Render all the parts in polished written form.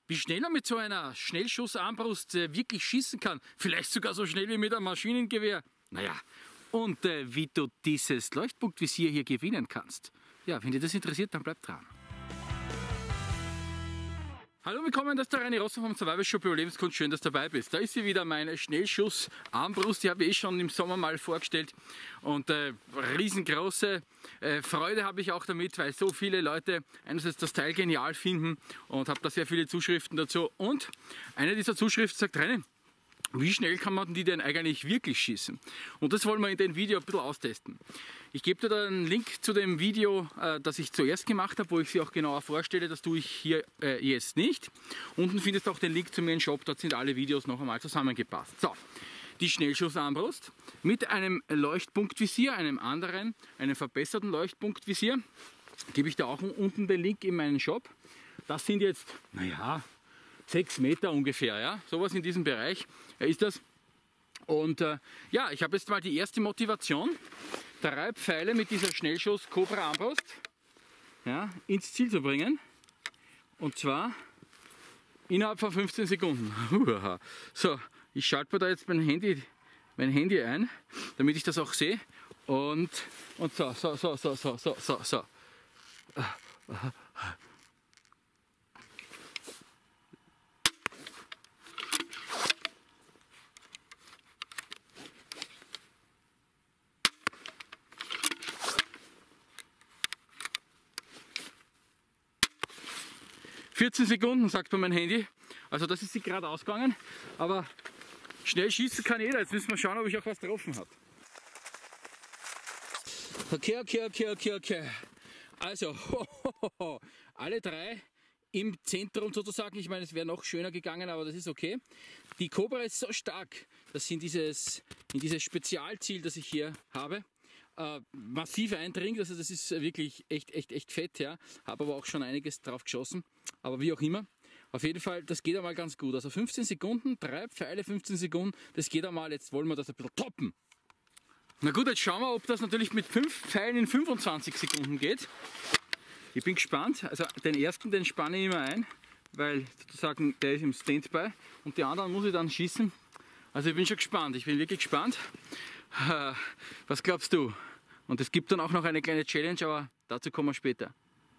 wie schnell man mit so einer Schnellschussarmbrust wirklich schießen kann. Vielleicht sogar so schnell wie mit einem Maschinengewehr. Naja, und wie du dieses Leuchtpunktvisier hier gewinnen kannst. Ja, wenn dich das interessiert, dann bleib dran. Hallo, willkommen, das ist der Reini Rosser vom Survival Shop Überlebenskunst. Schön, dass du dabei bist. Da ist sie wieder, meine Schnellschuss-Armbrust. Die habe ich schon im Sommer mal vorgestellt. Und riesengroße Freude habe ich auch damit, weil so viele Leute einerseits das Teil genial finden und habe da sehr viele Zuschriften dazu. Und eine dieser Zuschriften sagt, Reini, wie schnell kann man die denn eigentlich wirklich schießen? Und das wollen wir in dem Video ein bisschen austesten. Ich gebe dir da einen Link zu dem Video, das ich zuerst gemacht habe, wo ich sie auch genauer vorstelle. Das tue ich hier jetzt nicht. Unten findest du auch den Link zu mir im Shop, dort sind alle Videos noch einmal zusammengepasst. So, die Schnellschussarmbrust mit einem Leuchtpunktvisier, einem verbesserten Leuchtpunktvisier. Gebe ich dir auch unten den Link in meinen Shop. Das sind jetzt, naja, 6 Meter ungefähr, ja, sowas in diesem Bereich ist das. Und ja, ich habe jetzt mal die erste Motivation, 3 Pfeile mit dieser Schnellschuss-Cobra-Armbrust, ja, ins Ziel zu bringen. Und zwar innerhalb von 15 Sekunden. So, ich schalte mir da jetzt mein Handy ein, damit ich das auch sehe. Und so. 14 Sekunden, sagt mir mein Handy. Also das ist sie gerade ausgegangen. Aber schnell schießen kann jeder. Jetzt müssen wir schauen, ob ich auch was getroffen habe. Okay. Also, alle 3 im Zentrum sozusagen. Ich meine, es wäre noch schöner gegangen, aber das ist okay. Die Cobra ist so stark, dass sie in dieses Spezialziel, das ich hier habe, massiv eindringt. Also das ist wirklich echt fett, ja. Habe aber auch schon einiges drauf geschossen. Aber wie auch immer, auf jeden Fall, das geht einmal ganz gut. Also 15 Sekunden, 3 Pfeile, 15 Sekunden, das geht einmal. Jetzt wollen wir das ein bisschen toppen. Na gut, jetzt schauen wir, ob das natürlich mit 5 Pfeilen in 25 Sekunden geht. Ich bin gespannt. Also den ersten, den spanne ich immer ein, weil sozusagen der ist im Standby und die anderen muss ich dann schießen. Also ich bin schon gespannt, ich bin wirklich gespannt. Was glaubst du? Und es gibt dann auch noch eine kleine Challenge, aber dazu kommen wir später.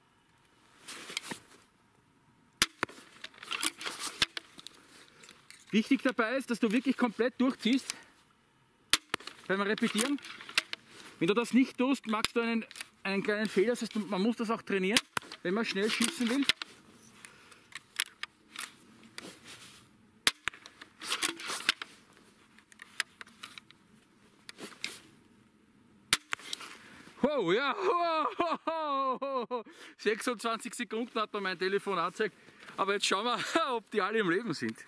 Wichtig dabei ist, dass du wirklich komplett durchziehst beim Repetieren. Wenn du das nicht tust, machst du einen kleinen Fehler. Das heißt, man muss das auch trainieren, wenn man schnell schießen will. Oh ja, 26 Sekunden hat mir mein Telefon angezeigt. Aber jetzt schauen wir, ob die alle im Leben sind.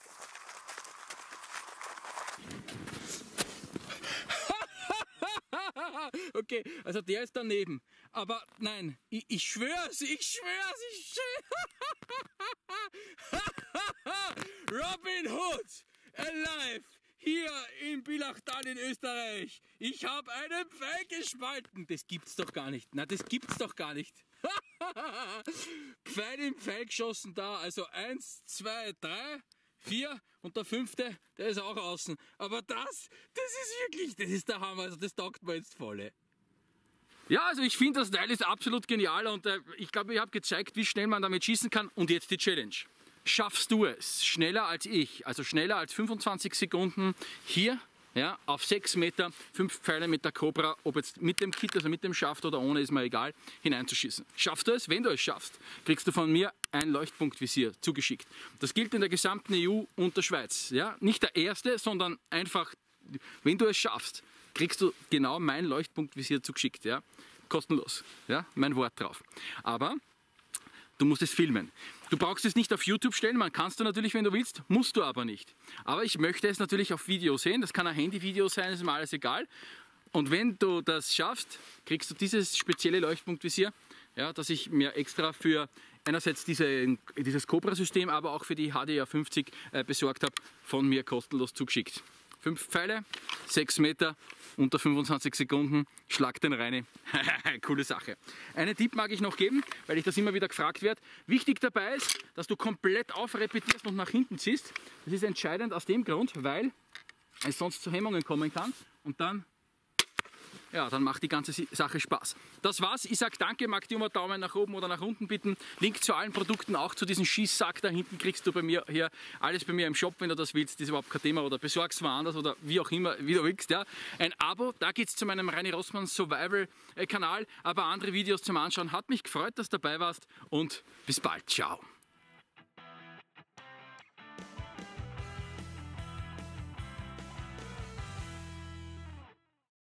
Okay, also der ist daneben. Aber nein, ich schwör's. Robin Hood alive! Hier in Bilachtal in Österreich. Ich habe einen Pfeil gespalten. Das gibt's doch gar nicht. Na, das gibt's doch gar nicht. Pfeil im Pfeil geschossen da. Also 1, 2, 3, 4 und der 5., der ist auch außen. Aber das ist wirklich, das ist der Hammer. Also das taugt mir jetzt volle. Ja, also ich finde, das Teil ist absolut genial und ich glaube, ich habe gezeigt, wie schnell man damit schießen kann. Und jetzt die Challenge. Schaffst du es schneller als ich, also schneller als 25 Sekunden hier, ja, auf 6 Meter, 5 Pfeile mit der Cobra, ob jetzt mit dem Kit, also mit dem Schaft oder ohne, ist mir egal, hineinzuschießen. Schaffst du es? Wenn du es schaffst, kriegst du von mir ein Leuchtpunktvisier zugeschickt. Das gilt in der gesamten EU und der Schweiz. Ja? Nicht der erste, sondern einfach, wenn du es schaffst, kriegst du genau mein Leuchtpunktvisier zugeschickt. Ja? Kostenlos, ja? Mein Wort drauf. Aber du musst es filmen. Du brauchst es nicht auf YouTube stellen, man kannst du natürlich, wenn du willst, musst du aber nicht. Aber ich möchte es natürlich auf Video sehen, das kann ein Handyvideo sein, ist mir alles egal. Und wenn du das schaffst, kriegst du dieses spezielle Leuchtpunktvisier, ja, das ich mir extra für einerseits dieses Cobra-System, aber auch für die HDR 50 besorgt habe, von mir kostenlos zugeschickt. 5 Pfeile, 6 Meter, unter 25 Sekunden, schlag den Reini. Coole Sache. Einen Tipp mag ich noch geben, weil ich das immer wieder gefragt werde. Wichtig dabei ist, dass du komplett aufrepetierst und nach hinten ziehst. Das ist entscheidend aus dem Grund, weil es sonst zu Hemmungen kommen kann und dann macht die ganze Sache Spaß. Das war's. Ich sage danke, mag dir um einen Daumen nach oben oder nach unten bitten. Link zu allen Produkten, auch zu diesem Schießsack da hinten kriegst du bei mir hier alles bei mir im Shop, wenn du das willst. Das ist überhaupt kein Thema oder besorgst woanders oder wie auch immer, wie du willst. Ja. Ein Abo, da geht's zu meinem Reini Rossmann Survival Kanal, aber andere Videos zum Anschauen. Hat mich gefreut, dass du dabei warst und bis bald. Ciao.